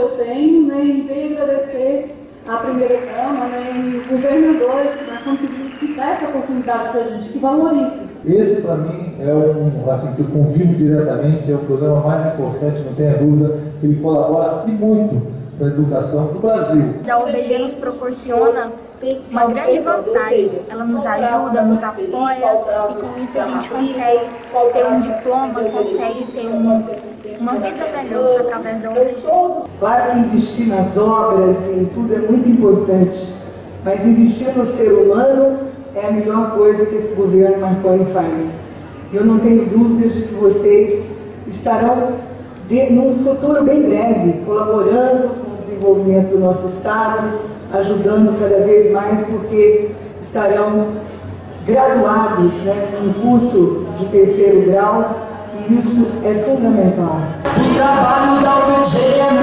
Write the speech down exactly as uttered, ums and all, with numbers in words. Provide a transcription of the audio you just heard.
eu tenho, né, e venho agradecer à primeira-dama, né, e o governador que dá essa oportunidade para a gente, que valorize. Esse, para mim, é um, assim, que eu confirmo diretamente, é o programa mais importante, não tenha dúvida. Ele colabora e muito para a educação do Brasil. A U V G nos proporciona uma grande vantagem. Ela nos ajuda, nos apoia e com isso a gente consegue ter um diploma, consegue ter um, uma vida melhor através da U V G. Claro que investir nas obras e em tudo é muito importante, mas investir no ser humano é a melhor coisa que esse governo Marconi faz. Eu não tenho dúvidas de que vocês estarão, de, num futuro bem breve, colaborando com o desenvolvimento do nosso Estado, ajudando cada vez mais, porque estarão graduados, né, em curso de terceiro grau, e isso é fundamental. O trabalho da U V G é